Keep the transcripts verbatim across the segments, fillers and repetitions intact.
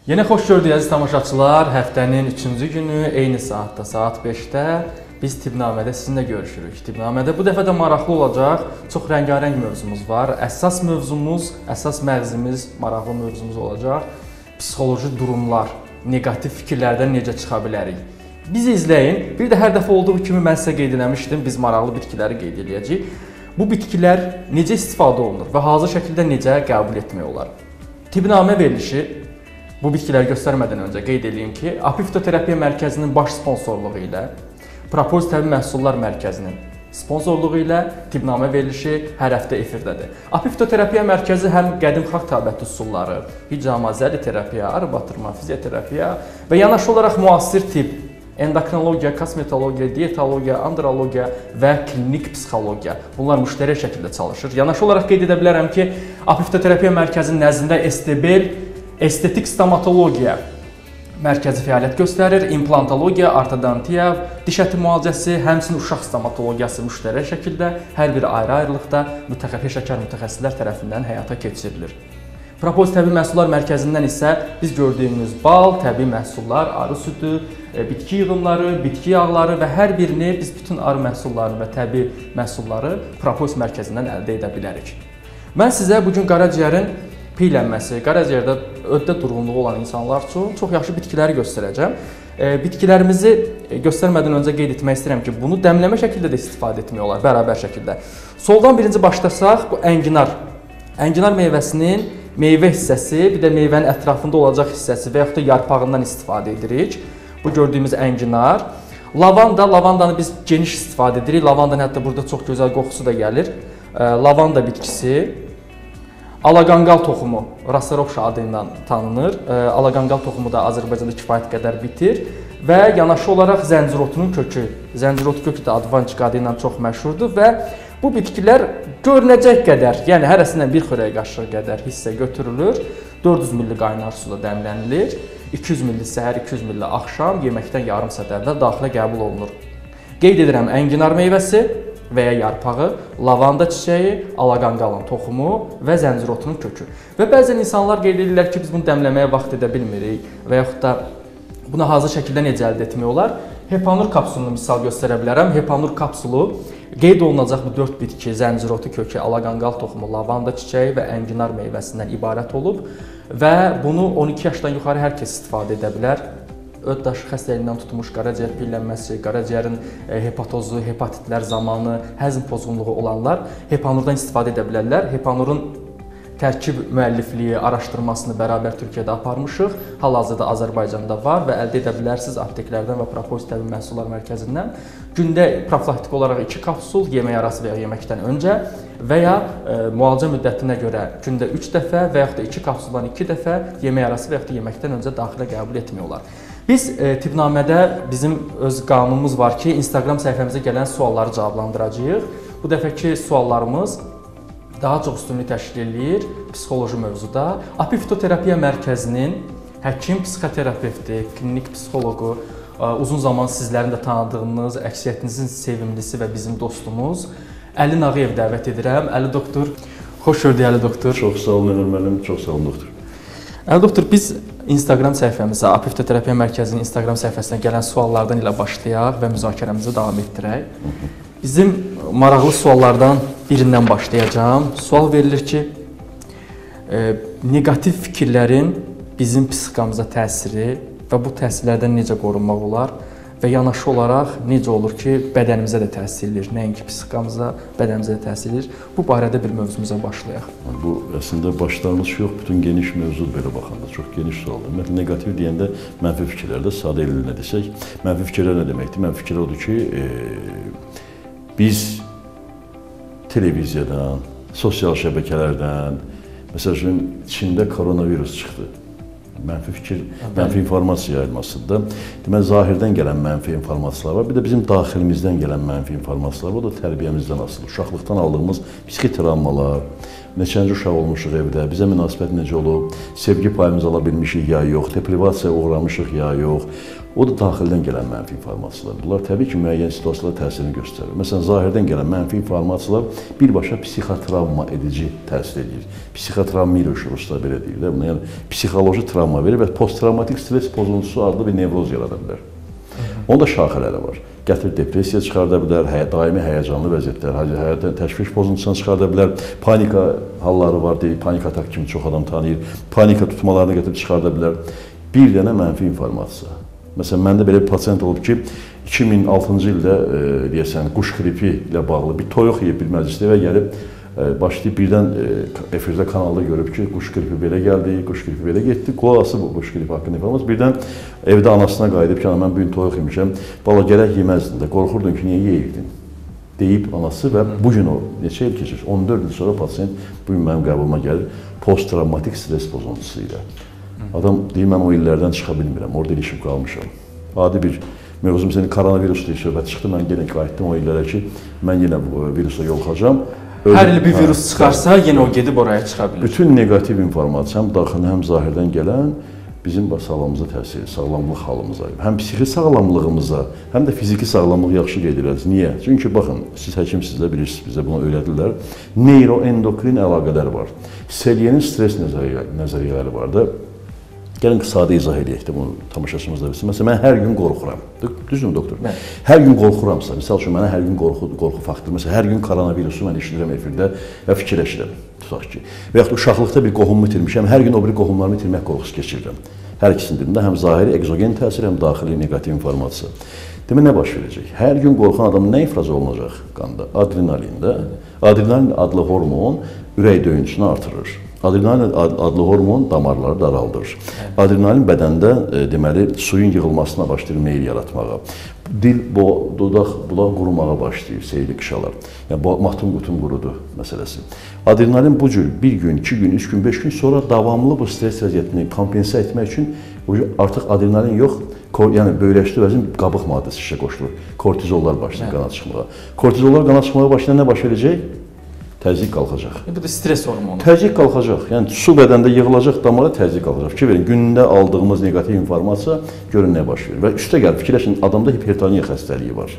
Yenə xoş gördük əziz tamaşaçılar. Həftənin üçüncü günü eyni saatda, saat beşdə biz Tibbnamədə sizinlə görüşürük. Tibbnamədə bu dəfə də maraqlı olacaq. Çox rəngarəng mövzumuz var. Əsas mövzumuz, əsas məğzimiz, maraqlı mövzumuz olacaq. Psixoloji durumlar, neqativ fikirlərdən necə çıxa bilərik? Bizi izləyin. Bir də hər dəfə olduğu kimi mən sizə qeyd eləmişdim, biz maraqlı bitkiləri qeyd edəcəyik. Bu bitkilər necə istifadə olunur və hazır şəkildə necə qəbul etmək olar? Tibbnamə verilişi bu bitkiləri göstərmədən öncə qeyd edeyim ki, Api Fitoterapiya Mərkəzinin baş sponsorluğu ilə, Propolis Təbii Məhsullar Mərkəzinin sponsorluğu ilə Tibbnamə verilişi hər həftə efirdədir. Api Fitoterapiya Mərkəzi həm qədim xalq təbiəti üsulları, hicama, zəli terapiya, arı batırma, fizioterapiya və yanaşı olaraq müasir tibb, endokrinologiya, kosmetologiya, diyetologiya, andrologiya və klinik psixologiya. Bunlar müştərək şəkildə çalışır. Yanaşı olaraq qeyd edə bilərəm ki, Api Fitoterapiya Mərkəzinin nəzdində Estebel estetik stomatologiya mərkəzi fəaliyyət göstərir, implantologiya, ortodontiya, diş əti müalicəsi, həmçinin uşaq stomatologiyası müştərək şəkildə hər biri ayrı-ayrılıqda peşəkar mütəxəssislər tərəfindən həyata keçirilir. Propolis Təbii Məhsullar Mərkəzindən isə biz gördüyümüz bal, təbii məhsullar, arı südü, bitki yığımları, bitki yağları və hər birini biz bütün arı məhsullarını və təbii məhsulları Propolis Mərkəzindən əldə edə bilərik. Mən sizə bugün qaraciyərin piylənməsi, qaraciyərdə öddə durğunluğu olan insanlar üçün çox yaxşı bitkiləri göstərəcəm. Bitkilərimizi göstərmədən öncə qeyd etmək istəyirəm ki, bunu dəmləmə şəkildə də istifadə etmək olar, bərabər şəkildə. Soldan birinci başlasaq, bu ənginar. Ənginar meyvəsinin meyvə hissəsi, bir də meyvənin ətrafında olacaq hissəsi və yaxud da yarpağından istifadə edirik. Bu gördüyümüz ənginar. Lavanda, lavandanı biz geniş istifadə edirik. Lavandanın hətta burada çox gözəl qoxusu da gəlir. Lavanda bitkisi. Alaqanqal toxumu, Rasarovşa adı ilə tanınır. Alaqanqal toxumu da Azərbaycanda kifayət qədər bitir və yanaşı olaraq zəncirotunun kökü. Zəncirotu kökü də Advançıq adı ilə çox məşhurdur və bu bitkilər görünəcək qədər, yəni hərəsindən bir xörək qaşığı qədər hissə götürülür. dörd yüz milli qaynar suda dəmlənilir. iki yüz milli səhər, iki yüz milli axşam yeməkdən yarım saat əvvəl daxilə qəbul olunur. Qeyd edirəm, ənginar meyvəsi və ya yarpağı, lavanda çiçəyi, alaqanqalın toxumu və zəncirotunun kökü. Və bəzən insanlar qeyd edirlər ki, biz bunu dəmləməyə vaxt edə bilmirik və yaxud da buna hazır şəkildə necə əldə etmək olar? Hepanur kapsulunu misal göstərə bilərəm. Hepanur kapsulu qeyd olunacaq bu dörd bitki, zəncirotu kökü, alaqanqal toxumu, lavanda çiçəyi və ənginar meyvəsindən ibarət olub və bunu on iki yaşdan yuxarı hər kəs istifadə edə bilər. Öd daşı xəstəliyindən tutmuş qaraciyər piylənməsi, qaraciyərin hepatozu, hepatitlər zamanı, həzm pozğunluğu olanlar hepanurdan istifadə edə bilərlər. Hepanurun tərkib müəllifliyi, araşdırmasını bərabər Türkiyədə aparmışıq. Hal-hazırda Azərbaycanda var və əldə edə bilərsiniz apteklərdən və Propolis Təbii Məhsullar Mərkəzindən. Gündə profilaktik olaraq iki kapsul, yemək arası və ya yeməkdən öncə və ya e, müalicə müddətinə görə gündə üç dəfə və yaxud da iki kapsuldan iki dəfə yemək arası və yaxud da yeməkdən öncə daxilə qəbul etmək olar. Biz e, Tibbnamədə bizim öz qanunumuz var ki, Instagram səhifəmizə gələn sualları cavablandıracağıq. Bu dəfəki suallarımız daha çox üstünlük təşkil edir psixoloji mövzuda. Api Fitoterapiya Mərkəzinin həkim, psixoterapevti, klinik psixoloqu, uzun zaman sizlərin də tanıdığınız, əksəriyyətinizin sevimlisi və bizim dostumuz Əli Nağıyev dəvət edirəm. Əli doktor, xoş gördük Əli doktor. Çox sağ olun Ömür müəllim, çox sağ olun doktor. Əli doktor, biz Instagram səhifəmizə, Api Fitoterapiya Mərkəzinin Instagram səhifəsinə gələn suallardan ilə başlayaq və müzakirəmizi davam etdirək. Bizim maraqlı suallardan birindən başlayacağım. Sual verilir ki, e, neqativ fikirlərin bizim psixikamıza təsiri və bu təsirlərdən necə qorunmaq olar və yanaşı olaraq necə olur ki, bədənimizə də təsir edir, nəinki psixikamıza, bədənimizə də təsir edir. Bu barədə bir mövzumuza başlayaq. Bu əslində başlanğıc yox, bütün geniş mövzu belə baxanda çox geniş sualdır. Ümumiyyətlə neqativ deyəndə mənfi fikirlərdə sadə ilə desək, mənfi fikirlər nə deməkdir? Mənfi fikir odur ki, e, biz televiziyadan, sosial şəbəkələrdən, məsəl üçün, Çində koronavirus çıxdı. Mənfi fikir, mənfi informasiya yayılmasında. Deməli, zahirdən gələn mənfi informasiyalar var, bir də bizim daxilimizdən gələn mənfi informasiyalar var, o da tərbiyəmizdən asılı. Uşaqlıqdan aldığımız psixi travmalar, neçənci uşaq olmuşuq evdə, bizə münasibət necə olub, sevgi payımızı ala bilmişik ya yox, deprivasiyaya uğramışıq ya yox. O da daxildən gələn mənfi informasiyalar. Bunlar təbii ki, müəyyən situasiyalara təsirini göstərir. Məsələn, zahirdən gələn mənfi informasiyalar birbaşa psixotravma edici təsir edir. Psixotravmiruş, ruslar belə deyir də, buna yəni psixoloji travma verir və posttravmatik stres pozuntusu adlı bir nevroz yarada bilər. Onun da şaxələri var. Gətir depressiya çıxarda bilər, həyə, daimi həyəcanlı vəziyyətlər, həyatdan təşviş pozuntusuna çıxarda bilər, panika halları var, deyil, panik atak kimi çox adam tanıyır, panika tutmalarını gətirib çıxarda bilər. Bir dənə mənfi informasiya. Məsələn, məndə belə bir pasiyent olub ki, iki min altıncı ildə e, deyəsən, quş qripi ilə bağlı bir toyuq yeyib bir məclisdə və gəlib e, başlayıb birdən e, efirdə kanalda görüb ki, quş qripi belə gəldi, quş qripi belə getdi, qulaq bu quş qripi haqqında informasiya. Birdən evdə anasına qayıdıb ki, mən bugün toyuq yemişəm, bala gərək yeməzdin də, qorxurdun ki, niyə yeyirdin? Deyib anası və bugün o, neçə il keçir, on dörd il sonra pasiyent bugün mənim qəbuluma gəlir, posttravmatik stres pozuntusu ilə. Adam deyir, mən o illərdən çıxa bilmirəm, orada ilişib qalmışam. Adi bir mövzum, seni koronavirus deyir, söhbət çıxdı, mən yenə qayıtdım o illərə ki, mən yenə virusa yolxacam. Hər il bir virus çıxarsa, yenə o gedib oraya çıxa bilir. Bütün negativ informasiya, həm daxildən, həm zahirdən gələn bizim sağlamlığımıza təsir, sağlamlıq halımıza, həm psixi sağlamlığımıza, həm də fiziki sağlamlıq yaxşı qeyd ediliriz. Niyə? Çünki baxın, siz həkimsiniz də bilirsiniz, bizə bunu öyrədirlər. Neyroendokrin əlaqələr var. Selyenin stres nəzəriyyələri var da. Gəlin sadə izah edək də bunu tamaşaçımız da bilsin. Məsələn, mən hər gün qorxuram. Düzdürmü doktor? Mən. Hər gün qorxuramsa, misal üçün mənə hər gün qorxu, qorxu faktoru, məsələn, hər gün koronavirusu mən eşidirəm efirdə və fikirləşirəm, tutaq ki. Və yaxud uşaqlıqda bir qohumumu itirmişəm, hər gün o bir qohumlarımı itirmək qorxusu keçirirəm. Hər ikisinin dilində həm zahiri, egzogen təsir, həm daxili negativ informasiya. Demək, nə baş verəcək? Hər gün qorxan adamın nə ifraz olunacaq qanda? Adrenalində. Adrenalin adlı hormon ürək döyüntüsünü artırır. Adrenalin adlı hormon damarları daraldır. Adrenalin bədəndə e, deməli suyun yığılmasına başlayır meyil yaratmağa. Dil, bo, dodaq, bulaq qurumağa başlayır, seyli qışalar. Yəni, matım qutum qurudu məsələsi. Adrenalin bu cür bir gün, iki gün, üç gün, beş gün sonra davamlı bu stres vəziyyətini kompensa etmək üçün artıq adrenalin yox, yəni böyləşdi vəzin qabıq maddəsi işə qoşulur. Kortizollar başlayır qana çıxmağa. Kortizollar qana çıxmağa başlayanda nə baş verəcək? Təzyiq qalxacaq. Bu da stres hormonu. Təzyiq qalxacaq. Yəni su bədəndə yığılacaq damara təzyiq qalxacaq. Fikir verin, gündə aldığımız negativ informasiya görün nə baş verir. Və üstə gəlib fikirləşin, adamda hipertoniya xəstəliyi var.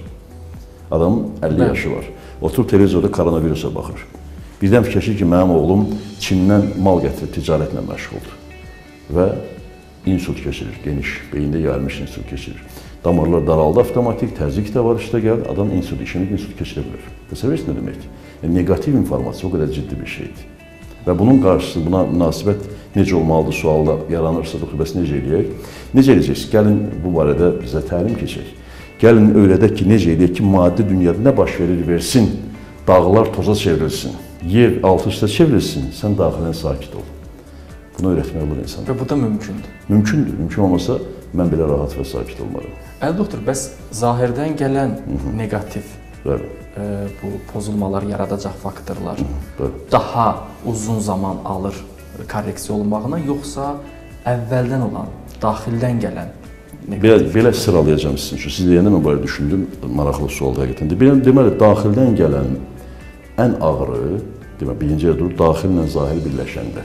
Adamın əlli yaşı var. Oturub televizorda koronavirusa baxır. Birdən fikirləşir ki, mənim oğlum Çindən mal gətirib ticarətlə məşğuldur. Və insult keçirir, geniş, beyində yayılmış insult keçirir. Damarlar daraldı avtomatik, təzyiq də var, üstə gəlir, adam insult, işini insult keçirə bilər. Təsəvvür nə deməkdir? Yəni, negativ informasiya o qədər ciddi bir şeydir. Və bunun qarşısı, buna münasibət necə olmalıdır sualda yaranırsa, bəs necə eləyək? Necə eləyəcəksiniz? Gəlin bu barədə bizə təlim keçək. Gəlin öyrədək ki, necə eləyək ki, maddi dünyada nə baş verir, versin, dağlar toza çevrilsin, yer altı üstə çevrilsin, sən daxilən sakit ol. Bunu öyrətmək olur insan. Və bu da mümkündür. Mümkündür. Mümkün olmasa, mən belə rahat və sakit olmaram. Əli doktor, bəs zahirdən gələn Hı -hı. negativ Bəli. E, bu pozulmalar yaradacaq faktorlar Hı -hı. daha uzun zaman alır korreksiya olunmağına, yoxsa əvvəldən olan, daxildən gələn negativ? Belə, belə sıralayacağım sizin üçün. Siz deyəndə mən böyle düşündüm, maraqlı sualda həqiqətən. Deməli, daxildən gələn ən ağırı, deməli, birinci yerdə durur, daxillə zahir birləşəndə.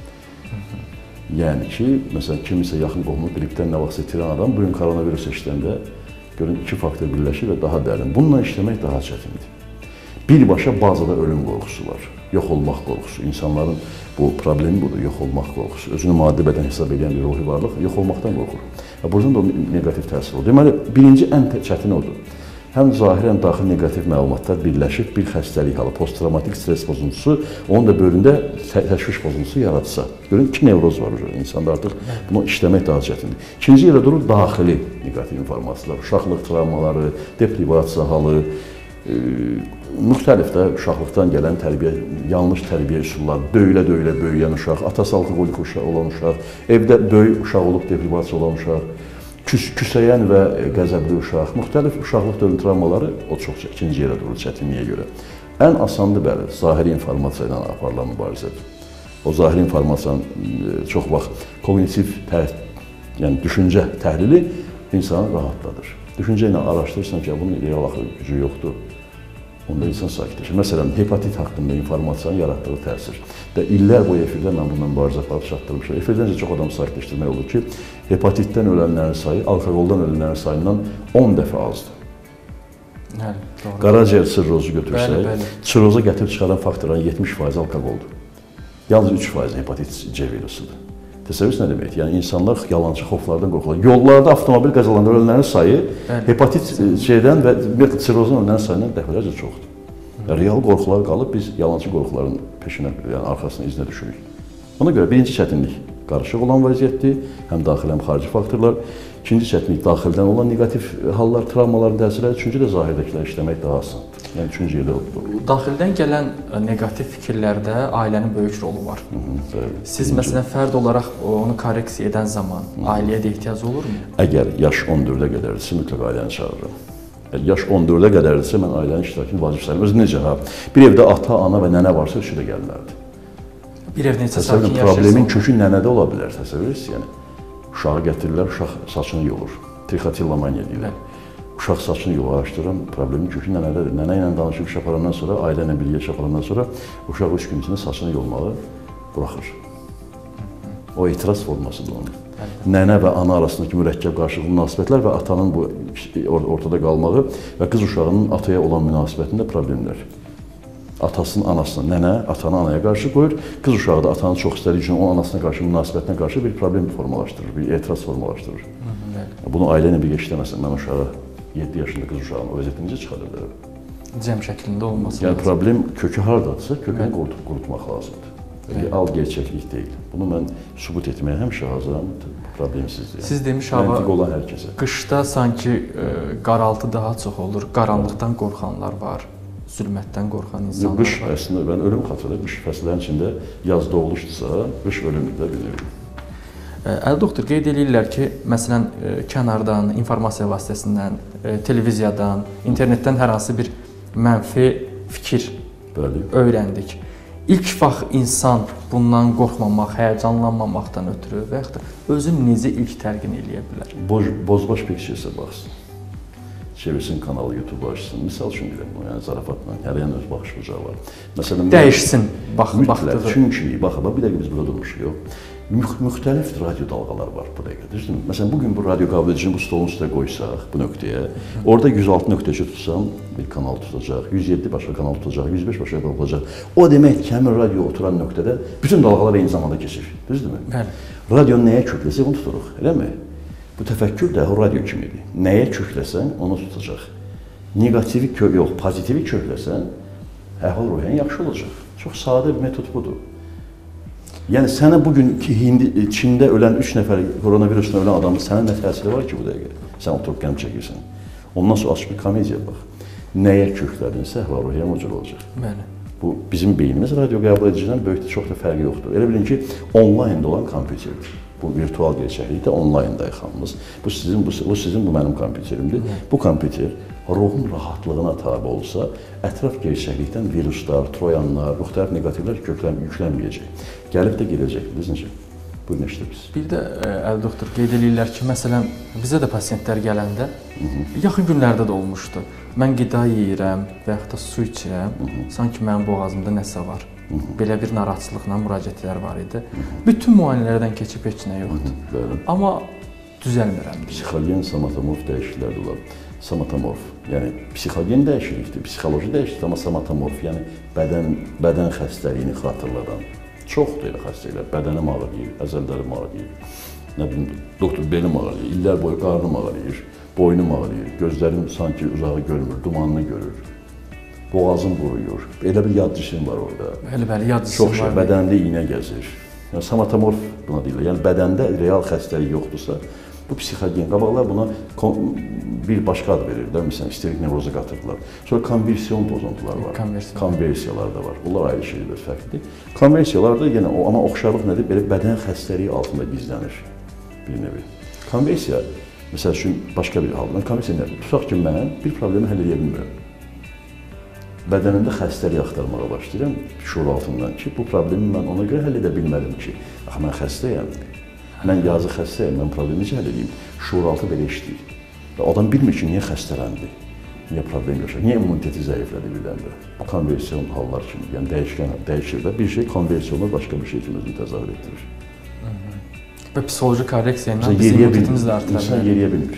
Yəni ki, məsələn, kimisə yaxın qohumu qripdən nə vaxtsa itirən adam bugün koronavirus işləndə görün iki faktor birləşir və daha dərin. Bununla işləmək daha çətindir. Birbaşa bazada ölüm qorxusu var, yox olmaq qorxusu. İnsanların bu problemi budur, yox olmaq qorxusu. Özünü maddi bədən hesab edən bir ruhi varlıq yox olmaqdan qorxur. Buradan da o negativ təsir olur. Deməli, birinci ən çətin odur. Həm zahir, həm daxil negativ məlumatlar birləşib bir xəstəlik halı, posttravmatik stres pozuntusu, onun da bölündə təşviş pozuntusu yaratsa. Görün, iki nevroz var hocam, insanda artıq bunu işləmək daha çətindir. İkinci yerdə durur daxili negativ informasiyalar, uşaqlıq travmaları, deprivasiya halı, e, müxtəlif də uşaqlıqdan gələn tərbiyə, yanlış tərbiyə üsulları, döyülə-döyülə böyüyən uşaq, atası alkoqolik uşaq olan uşaq, evdə böyük uşaq olub deprivasiya olan uşaq, Küs, küsəyən və qəzəbli uşaq, müxtəlif uşaqlıq dövlü travmaları o çox ikinci yerə durur çətinliyə görə. Ən asandır bəli, zahiri informasiya ilə aparılan mübarizədir. O zahiri informasiyanın çox vaxt kognitiv, yəni düşüncə təhlili insanı rahatladır. Düşüncə ilə araşdırırsan ki, bunun real axı gücü yoxdur. Onda insan sakitləşir. Məsələn, hepatit haqqında informasiyanın yaratdığı təsir. Və illər boyu efirdə mən bundan mübarizə aparıb çatdırmışam. Efirdən çox adam sakitləşdirmək olur ki, hepatitdən ölənlərin sayı alkoqoldan ölənlərin sayından on dəfə azdır. Bəli, doğru. Qaraciyər sirrozu götürsək, Bəli, bəli. sirroza gətirib çıxaran faktorların yetmiş faizi alkoqoldur. Yalnız üç faizi hepatit C virusudur. Təsəvvür nə deməkdir? Yəni insanlar yalançı xoflardan qorxurlar. Yollarda avtomobil qəzalarında ölənlərin sayı bəli, hepatit C-dən və sirrozdan ölənlərin sayından dəfələrcə çoxdur. Yəni, real qorxular qalıb, biz yalançı qorxuların peşinə, yəni arxasına izinə düşürük. Ona görə birinci çətinlik qarışıq olan vəziyyətdir, həm daxili, həm xarici faktorlar. İkinci çətinlik daxildən olan neqativ hallar, travmaların təsirləri. Üçüncü də zahirdəkilər işləmək daha asandır. Yəni üçüncü yerdə olur. Daxildən gələn neqativ fikirlərdə ailənin böyük rolu var. Hı -hı, Siz birinci. Məsələn fərd olaraq onu korreksiya edən zaman Hı -hı. ailəyə də ehtiyac olurmu? Əgər yaş on dördə qədərdirsə mütləq ailəni çağırıram. Əgər yaş on dördə qədərdirsə mən ailənin iştirakını vacib sayıram. Özü necə ha? Bir evdə ata, ana və nənə varsa üçü də gəlməlidir. Bir evdə neçə sakin yaşayırsa. Problemin kökü nənədə ola bilər, təsəvvür yəni. Uşağı gətirirlər, uşaq saçını yolur. Trixotilomaniya deyirlər. Uşaq saçını yoğalaşdıran problemin kökü nənədədir. Nənə ilə danışıb iş aparandan sonra, ailə ilə birgə iş aparandan sonra uşaq üç gün içində saçını yolmağı buraxır. O etiraz formasıdır onun. Nənə və ana arasındakı mürəkkəb qarşılıqlı münasibətlər və atanın bu ortada qalmağı və qız uşağının ataya olan münasibətində problemlər. Atasının anasına, nənə atanı anaya qarşı qoyur, qız uşağı da atanı çox istədiyi üçün onun anasına qarşı, münasibətinə qarşı bir problem formalaşdırır, bir etiraz formalaşdırır. Hı -hı, Bunu ailə ilə birgə işləməsən, mən uşağı yeddi yaşında qız uşağının o vəziyyətini necə çıxarırlar? Cəm şəklində olması yəni, lazım. problem kökü hardadırsa, kökünü qurutmaq lazımdır. Yəni, al gerçəklik deyil. Bunu mən sübut etməyə həmişə hazıram, problemsizdir. Siz demiş hava, məntiq olan hər kəsə. Qışda sanki e, qaraltı daha çox olur, qaranlıqdan qorxanlar var. Zülmətdən qorxan insanlar qış, var. Qış əslində, mən ölüm xatırlayım, qış fəslərin içində yaz doğuluşdursa, qış ölümdür də bilirəm. Əli doktor, qeyd edirlər ki, məsələn, kənardan, informasiya vasitəsindən, televiziyadan, internetdən hər hansı bir mənfi fikir Bəli. öyrəndik. İlk vaxt insan bundan qorxmamaq, həyəcanlanmamaqdan ötürü və yaxud da özünü necə ilk tərqin eləyə bilər? Boz, bozbaş pictures baxsın. Çevirsin kanalı, YouTube açsın. Misal üçün deyirəm bunu, yəni zarafatla, hər yəni öz baxış bucağı var. Məsələn, dəyişsin bax, baxdığı. Çünki, bax, bir dəqiqə biz burada durmuşuq, yox. Müxtəlif radio dalğalar var bu dəqiqə, düzdürmü? Məsələn, bugün bu radio qəbul edicini bu stolun üstə qoysaq, bu nöqtəyə, orada yüz altı nöqtəçi tutsam, bir kanal tutacaq, yüz yeddi başqa kanal tutacaq, yüz beş başqa kanal tutacaq. O demək ki, həmin radio oturan nöqtədə bütün dalğalar eyni zamanda keçir, düzdürmü? Bəli. Radionu nəyə kökləsək, onu tuturuq, eləmi? Bu təfəkkür də o radio kimidir. Nəyə kökləsən, onu tutacaq. Negativi kök yox, pozitivi kökləsən, əhval-ruhiyyən yaxşı olacaq. Çox sadə bir metod budur. Yəni sənə bugün ki, Hindi, Çində ölən üç nəfər koronavirusla ölən adamın sənə nə təsiri var ki bu dəqiqə? Sən oturub qəm çəkirsən. Ondan sonra açıq bir komediya bax. Nəyə köklədinsə, əhval-ruhiyyən o cür olacaq. Bəli. Bu bizim beynimiz radio qəbul edicidən böyük çox da fərqi yoxdur. Elə bilin ki, onlaynda olan kompüterdir. Bu virtual gerçəklikdə onlayndayıq hamımız. Bu sizin, bu, bu sizin, bu mənim kompüterimdir. Bu kompüter ruhun rahatlığına tabi olsa, ətraf gerçəklikdən viruslar, troyanlar, müxtəlif negativlər köklən, yüklənməyəcək. Gəlib də gedəcək, düzdür? Buyurun, eşitiriz. Bir də, Əli doktor, qeyd edirlər ki, məsələn, bizə də pasiyentlər gələndə, Hı -hı. yaxın günlərdə də olmuşdu. Mən qida yeyirəm və yaxud da su içirəm, Hı -hı. sanki mənim boğazımda nəsə var. Hı -hı. Belə bir narahatçılıqla müraciətlər var idi. Hı -hı. Bütün müayinələrdən keçib heç nə yoxdur. Hı -hı. Amma düzəlmirəm. Psixogen, somatomorf dəyişikliklər də olar. Somatomorf, yəni psixogen dəyişiklikdir, psixoloji dəyişiklikdir, amma somatomorf, yəni bədən, bədən xəstəliyini xatırladan. Çoxdur elə xəstəliklər, bədənim ağrıyır, əzəllərim ağrıyır, nə bilim, doktor belim ağrıyır, illər boyu qarnım ağrıyır, boynum ağrıyır, gözlərim sanki uzağı görmür, dumanını görür. Boğazım quruyur. Elə bir yad cisim var orada. Bəli, bəli, yad cisim var. Çox şey, bədəndə iynə gəzir. Yəni, somatomorf buna deyirlər. Yəni, bədəndə real xəstəlik yoxdursa, bu psixogen. Qabaqlar buna bir başqa ad verirlər. Məsələn, isterik nevroza qatırdılar. Sonra konversiyon pozuntular var. Konversiyon. Konversiyalar da var. Bunlar ayrı şeydir, fərqlidir. Konversiyalar da yenə, amma oxşarlıq nədir? Belə bədən xəstəliyi altında gizlənir bir nevi. Konversiya, məsəl üçün, başqa bir haldır. Konversiya nədir? Tutaq ki, mən bir problemi həll edə bilmirəm. Bədənimdə xəstəlik axtarmağa başlayıram şuur altından ki, bu problemi mən ona görə həll edə bilmədim ki, axı mən xəstəyəm, mən yazıq xəstəyəm, mən problemi necə həll edeyim? Şuur altı belə işləyir. Və adam bilmir ki, niyə xəstələndi? niyə problem yaşayır? Niyə immuniteti zəiflədi birdən-birə? Bu konversiyon hallar kimi, yəni dəyişkən dəyişir və bir şey konversiyonu başqa bir şey kimi özünü təzahür etdirir. Və psixoloji korreksiya ilə bizim immunitetimiz də artır. İnsan yeriyə bilmir.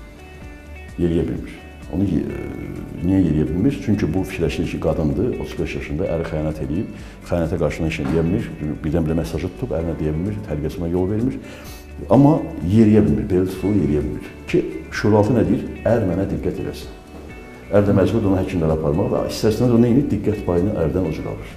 Yeriyə bilmir. Onu e, niyə yeriyə bilmir? Çünki bu fikirləşir ki, qadındır, otuz beş yaşında, əri xəyanət edib, xəyanətə qarşı heç nə deyə bilmir, birdən-birə mesajı tutub, ərinə deyə bilmir, tərbiyəsinə yol vermir. Amma yeriyə bilmir, belə tutulur, yeriyə bilmir. Ki, şuuraltı nə deyir? Ər mənə diqqət eləsin. Ər də məcburdur onu həkimlərə aparmaq və istərsiniz o neyini? Diqqət payını ərdən o cür alır.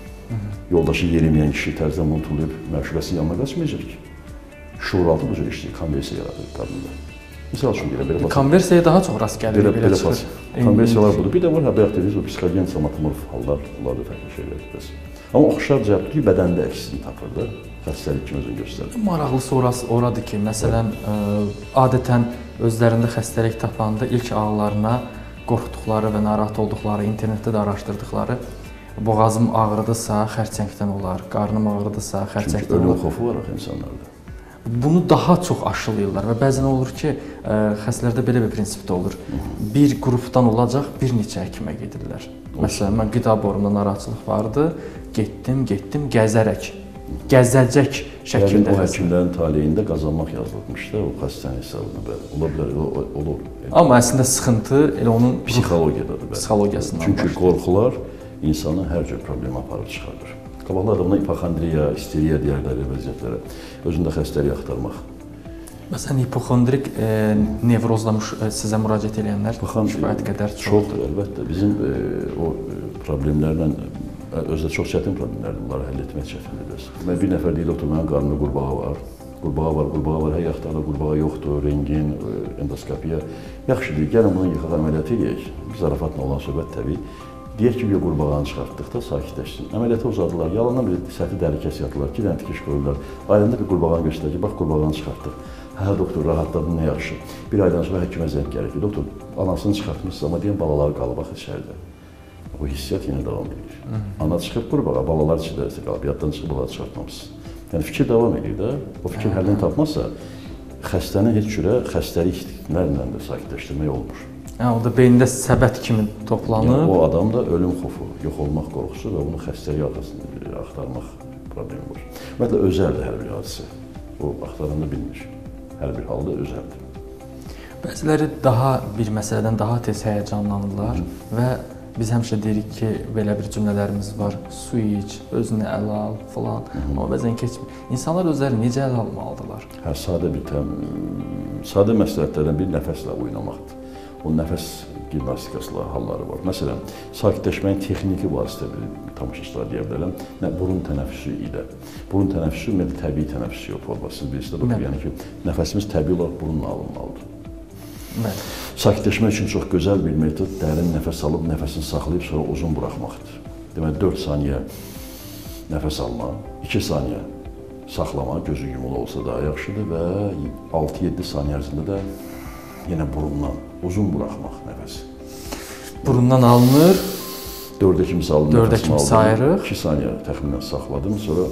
Yoldaşı yeriməyən kişi tərzdən bunu tuluyub məşuqəsinin yanına qaçmayacaq ki. Şuuraltı bu cür işləyir, konversiya yaradır qadında. Misal üçün deyirəm, belə basit. Konversiyaya daha çox rast gəlir, belə, belə çıxır. Konversiyalar budur. Bir də var, bayaq dediniz, o psixogen somatomorf hallar, bunlar da fərqli şeylərdir. Amma oxşar cəhətdir ki, bədəndə əksini tapır da, xəstəlik kimi özünü göstərir. Maraqlısı orası, oradır ki, məsələn, ə, adətən özlərində xəstəlik tapanda ilk ağlarına qorxduqları və narahat olduqları, internetdə də araşdırdıqları, boğazım ağrıdısa, xərçəngdən olar, qarnım ağrıdısa, xərçəngdən olar. Çünki ölüm olar. xofu var axı insanlarda. Bunu daha çox aşılayırlar və bəzən olur ki, ə, xəstələrdə belə bir prinsip də olur. Bir qrupdan olacaq, bir neçə həkimə gedirlər. Məsələn, mən qida borumda narahatçılıq vardı, getdim, getdim, gəzərək, gəzəcək şəkildə. Yəni, o həkimlərin taleyində qazanmaq yazılmışdı, o xəstənin hesabına bəli. Ola bilər, o, olur. Amma əslində sıxıntı elə onun psixologiyadadır. Psixologiyasından Çünki başlayır. qorxular insanı hər cür problema aparıb çıxardır. Qabaqlar da buna hipoxondriya, isteriya deyərlər vəziyyətlərə, özündə xəstəlik axtarmaq. Məsələn, hipoxondrik e, nevrozla e, sizə müraciət edənlər kifayət qədər çoxdur. Çoxdur, əlbəttə. Bizim e, o e, problemlərlə, özdə çox çətin problemlərdir, bunları həll etmək çətindir. Mən bir nəfər deyil, doktor, mənim qarnımda qurbağa var. Qurbağa var, qurbağa var, hər yaxda qurbağa yoxdur, rengin, endoskopiya. Yaxşıdır, gəlin bunu yıxaq əməliyyat edək. Zarafatla olan söhbət təbii. Deyək ki, bir qurbağanı çıxartdıqda sakitləşsin. Əməliyyatı uzadılar, yalandan bir səthi dəri kəsiyyatdılar, iki dənə tikiş qoyurlar. Ailəndə bir qurbağanı göstərir ki, bax qurbağanı çıxartdıq. Hə, doktor, rahatladın, nə yaxşı. Bir aydan sonra həkimə zəng gəlir ki, doktor, anasını çıxartmışsınız, amma deyən balaları qalıb axı içəridə. O hissiyyat yenə davam edir. Ana çıxıb qurbağa, balalar içəridə qalıb, yaddan çıxıb balaları çıxartmamışsınız. Yəni fikir davam edir də, o fikir həllini tapmazsa, xəstəni heç cürə xəstəliklərlə də sakitləşdirmək olmur. Hə, o da beyində səbət kimi toplanıb. Yəni, o adamda ölüm xofu, yox olmaq qorxusu və bunu xəstəlik arxasında axtarmaq problemi var. Ümumiyyətlə, özəldir hər bir hadisə. O, axtaranda bilmir. Hər bir halda özəldir. Bəziləri daha bir məsələdən daha tez həyəcanlanırlar və biz həmişə deyirik ki, belə bir cümlələrimiz var, su iç, özünü ələ al, falan, amma bəzən keçmir. İnsanlar özləri necə ələ almalıdırlar? Hə, sadə bir təm, sadə məsləhətlərdən bir nəfəslə oynamaqdır. O nəfəs gimnastikasıyla halları var. Məsələn, sakitləşməyin texniki vasitə bir tamaşaçılar deyə bilərəm, burun tənəffüsü ilə. Burun tənəffüsü ümumiyyətlə təbii tənəffüs yox, formasız birisi də yəni ki, nəfəsimiz təbii olaraq burunla alınmalıdır. Bəli. Sakitləşmək üçün çox gözəl bir metod dərin nəfəs alıb, nəfəsini saxlayıb sonra uzun buraxmaqdır. Deməli, dörd saniyə nəfəs alma, iki saniyə saxlama, gözü yumulu olsa daha yaxşıdır və altı yeddi saniyə ərzində də yenə burundan uzun buraxmaq nəfəsi. Burundan alınır. Dördə kimi saldım, dördə kimi sayırıq. iki saniyə təxminən saxladım, sonra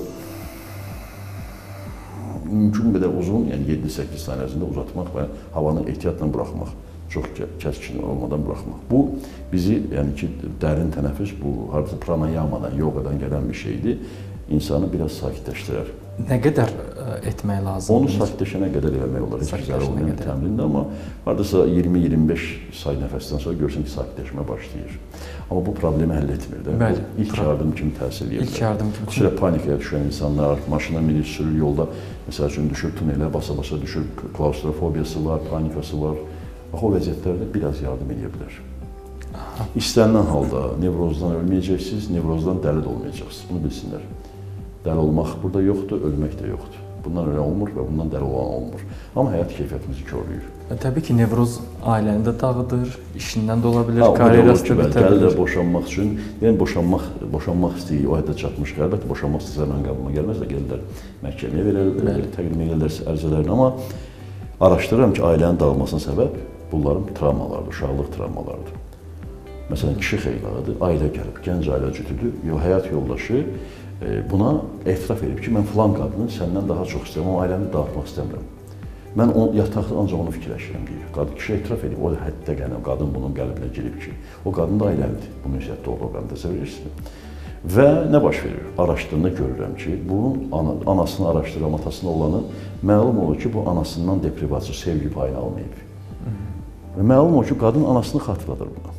mümkün qədər uzun, yəni yeddi səkkiz saniyə ərzində uzatmaq və havanı ehtiyatla buraxmaq, çox kəskin olmadan buraxmaq. Bu, bizi, yəni ki, dərin tənəffüs, bu, hardasa pranayamadan, yogadan gələn bir şeydir, insanı biraz sakitləşdirər. Nə qədər etmək lazımdır? Onu sakitləşənə qədər eləmək olar, heç güzel olmayan təmrində, amma hardasa iyirmi iyirmi beş say nəfəsdən sonra görürsən ki, sakitləşmə başlayır. Amma bu problemi həll etmir də. Bəli. İlk yardım kimi təsir edir. İlk yardım kimi. Xüsusilə panikaya düşən insanlar, maşına minir, sürür yolda, məsəl üçün düşür tunelə, basa-basa düşür, klaustrofobiyası var, panikası var. Bax, o vəziyyətlərdə biraz yardım edə bilər. İstənilən halda nevrozdan ölməyəcəksiniz, nevrozdan dəli də olmayacaqsınız. Bunu bilsinlər. Dəli olmaq burada yoxdur, ölmək də yoxdur. Bundan öyle olmur və bundan dəli olan olmur. Amma həyat keyfiyyətimizi korlayır. E, təbii ki, nevroz ailəni də dağıdır, işindən də ola bilər, karyerası da bitə bilir. Gəlirlər boşanmaq üçün, yəni boşanmaq, boşanmaq istəyir, o həddə çatmış, əlbəttə boşanmaq istəyirsə mən qabıma gəlməz də gəlirlər məhkəməyə verərlər, təqdim edirlər ərizələrini, amma araşdırıram ki, ailənin dağılmasına səbəb bunların travmalardır, uşaqlıq travmalardır. Məsələn, kişi xeylağı, ailə gəlib, gənc ailə cütüdür, həyat yoldaşı buna etiraf edib ki, mən filan qadını səndən daha çox istəyirəm, amma ailəmi dağıtmaq istəmirəm. Mən o yataqda ancaq onu fikirləşirəm deyir. Qadın kişi etiraf edib, o hətta qənəm, qadın bunun qəlbinə girib ki, o qadın da ailəlidir. Bunun ümumiyyətlə doğru qanı təsəvvür edirsiniz. Və nə baş verir? Araşdırdığında görürəm ki, bunun ana, anasını araşdırıram, atasına olanı məlum olur ki, bu anasından deprivasiya, sevgi payını almayıb. Və məlum olur ki, qadın anasını xatırladır buna.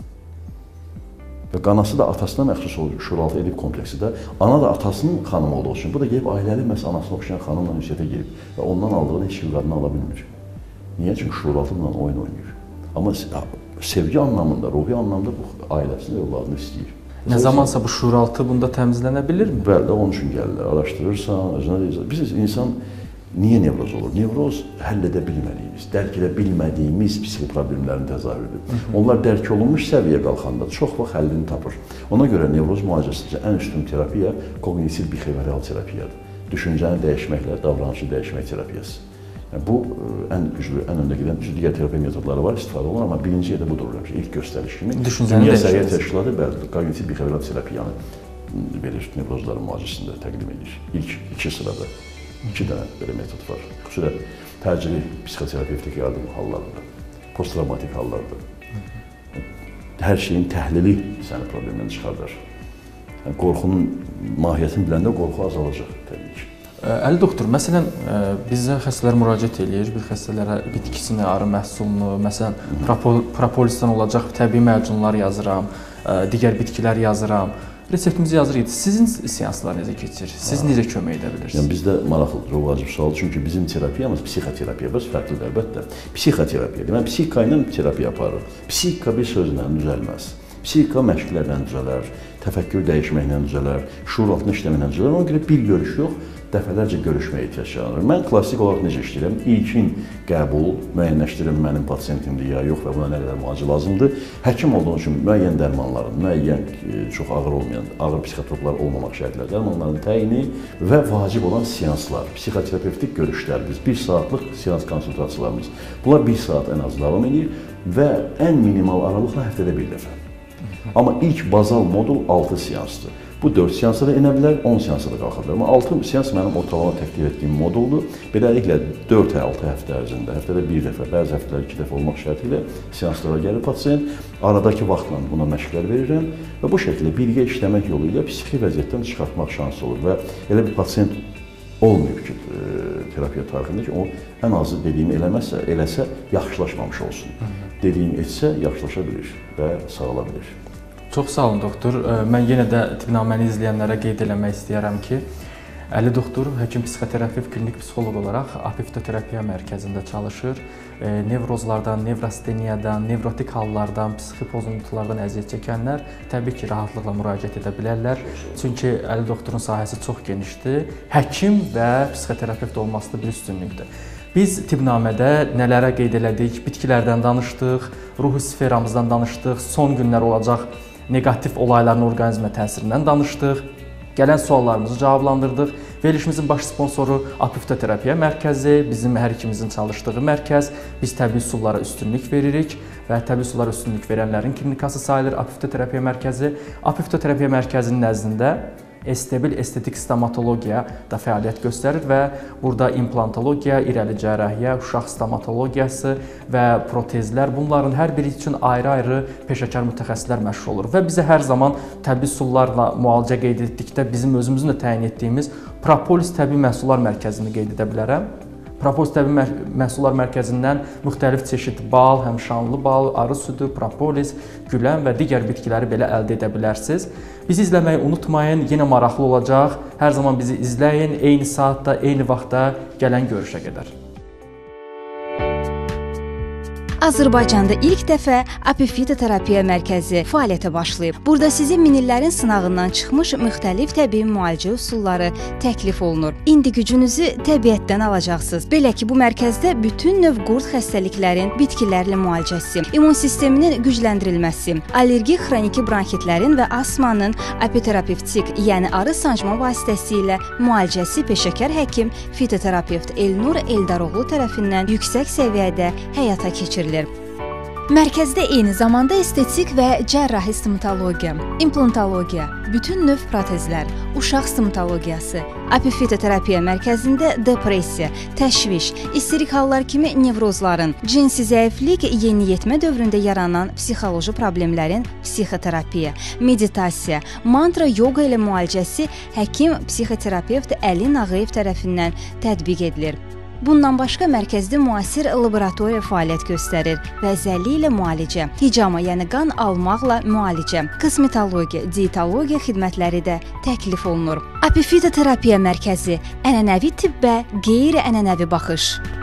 Və qanası da atasına məxsus olur, şuuraltı edib kompleksi də. Ana da atasının xanımı olduğu üçün, bu da gelib ailəli məhz anasına oxşayan xanımla ünsiyyətə girib və ondan aldığını heç kim qadını ala bilmir. Niyə? Çünki şuuraltı bundan oyun oynayır. Amma sevgi anlamında, ruhi anlamda bu ailəsini, övladını istəyir. Nə zamansa bu şuuraltı bunda təmizlənə bilirmi? Bəli, onun üçün gəlirlər. Araşdırırsan, özünə deyirsən. Biz insan niyə nevroz olur? Nevroz həll edə bilmədiyimiz, dərk edə bilmədiyimiz psixi problemlərin təzahürüdür. Onlar dərk olunmuş səviyyə qalxanda çox vaxt həllini tapır. Ona görə nevroz müalicəsində ən üstün terapiya kognitiv bixeviral terapiyadır. Düşüncəni dəyişməklə davranışı dəyişmək terapiyası. Yəni, bu ən güclü, ən öndə gedən digər terapiya metodları var, istifadə olunur, amma birinci yerdə budur. İlk göstəriş kimi Dünya Səhiyyə Təşkilatı bəli, kognitiv bixeviral terapiyanı verir, nevrozların müalicəsində təqdim edir. İlk iki sırada. İki dənə belə metod var. Xüsusilə təcili psixoterapevtik yardım hallarında, post-travmatik hallarda. Hər şeyin təhlili səni problemdən çıxardar. Yəni, qorxunun mahiyyətini biləndə qorxu azalacaq təbii ki. Əli doktor, məsələn, bizə xəstələr müraciət eləyir, bir xəstələrə bitkisini, arı məhsulunu, məsələn, propolisdən olacaq təbii macunlar yazıram, digər bitkilər yazıram. Reseptimizi yazırıq. Sizin seanslar necə keçir? Siz necə kömək edə bilirsiniz? Yəni, bizdə maraqlıdır, çox vacib sual. Çünki bizim terapiyamız psixoterapiya, bəs fərqlidir əlbəttə. Psixoterapiya, mən psixika ilə terapiya aparırım. Psixika bir sözlə düzəlməz. Psixika məşqlərlə düzələr, təfəkkür dəyişməklə düzələr, şuur altına işləməklə düzələr. Ona görə bir görüş yox, dəfələrcə görüşməyə ehtiyac yaranır. Mən klassik olaraq necə işləyirəm? İlkin qəbul, müəyyənləşdirirəm mənim pasiyentimdir ya yox və buna nə qədər müalicə lazımdır. Həkim olduğum üçün müəyyən dərmanların, müəyyən çox ağır olmayan, ağır psixotroplar olmamaq şərtlər, dərmanların təyini və vacib olan seanslar, psixoterapevtik görüşlər, biz bir saatlıq seans konsultasiyalarımız. Bunlar bir saat ən az davam edir və ən minimal aralıqla həftədə bir dəfə. Amma ilk bazal modul altı seansdır. Bu dörd seansa da enə bilər, on seansa da qalxa bilər. Amma altı seans mənim ortalama təklif etdiyim moduldur. Beləliklə dörd altı həftə ərzində, həftədə bir dəfə, bəzi həftələr iki dəfə olmaq şərti ilə seanslara gəlir pasiyent. Aradakı vaxtla buna məşqlər verirəm və bu şəkildə birgə işləmək yolu ilə psixi vəziyyətdən çıxartmaq şansı olur və elə bir pasiyent olmayıb ki, terapiya tarixində ki, o ən azı dediyimi eləməzsə, eləsə yaxşılaşmamış olsun. Dediyimi etsə, yaxşılaşa bilir və sağala bilir. Çox sağ olun, doktor. Mən yenə də tibbnaməni izləyənlərə qeyd eləmək istəyərəm ki, Əli doktor həkim psixoterapevt, klinik psixoloq olaraq apifitoterapiya mərkəzində çalışır. Nevrozlardan, nevrosteniyadan, nevrotik hallardan, psixi pozuntulardan əziyyət çəkənlər təbii ki, rahatlıqla müraciət edə bilərlər. Çünki Əli doktorun sahəsi çox genişdir. Həkim və psixoterapevt olması da bir üstünlükdür. Biz tibbnamədə nələrə qeyd elədik? Bitkilərdən danışdıq, ruhi sferamızdan danışdıq, son günlər olacaq negativ olayların orqanizmə təsirindən danışdıq. Gələn suallarımızı cavablandırdıq. Verilişimizin baş sponsoru Apifitoterapiya mərkəzi, bizim hər ikimizin çalışdığı mərkəz. Biz təbii üsullara üstünlük veririk və təbii üsullara üstünlük verənlərin klinikası sayılır Apifitoterapiya mərkəzi. Apifitoterapiya mərkəzinin nəzdində Estebil estetik stomatologiya da fəaliyyət göstərir və burada implantologiya, irəli cərrahiyyə, uşaq stomatologiyası və protezlər, bunların hər biri üçün ayrı-ayrı peşəkar mütəxəssislər məşğul olur və bizə hər zaman təbii üsullarla müalicə qeyd etdikdə bizim özümüzün də təyin etdiyimiz Propolis Təbii Məhsullar Mərkəzini qeyd edə bilərəm. Propolis Təbii Məhsullar Mərkəzindən müxtəlif çeşid bal, həm şanlı bal, arı südü, propolis, gülən və digər bitkiləri belə əldə edə bilərsiniz. Bizi izləməyi unutmayın, yenə maraqlı olacaq. Hər zaman bizi izləyin, eyni saatda, eyni vaxtda gələn görüşə qədər. Azərbaycanda ilk dəfə Apifitoterapiya mərkəzi fəaliyyətə başlayıb. Burada sizin minillərin sınağından çıxmış müxtəlif təbii müalicə üsulları təklif olunur. İndi gücünüzü təbiətdən alacaqsınız. Belə ki, bu mərkəzdə bütün növ qurd xəstəliklərin bitkilərlə müalicəsi, immun sisteminin gücləndirilməsi, allergi xroniki bronxitlərin və astmanın apiterapevtik, yəni arı sancma vasitəsilə müalicəsi peşəkar həkim fitoterapevt Elnur Eldaroğlu tərəfindən yüksək səviyyədə həyata keçirilir. Mərkəzdə eyni zamanda estetik və cərrahi stomatologiya, implantologiya, bütün növ protezlər, uşaq stomatologiyası, apifitoterapiya mərkəzində depressiya, təşviş, istirik hallar kimi nevrozların, cinsi zəiflik, yeniyetmə dövründə yaranan psixoloji problemlərin psixoterapiya, meditasiya, mantra yoga ilə müalicəsi həkim psixoterapevt Əli Nağıyev tərəfindən tətbiq edilir. Bundan başqa mərkəzdə müasir laboratoriya fəaliyyət göstərir və zəlli ilə müalicə, hicama, yəni qan almaqla müalicə, kosmetologiya, dietologiya xidmətləri də təklif olunur. Apifitoterapiya mərkəzi ənənəvi tibbə qeyri-ənənəvi baxış.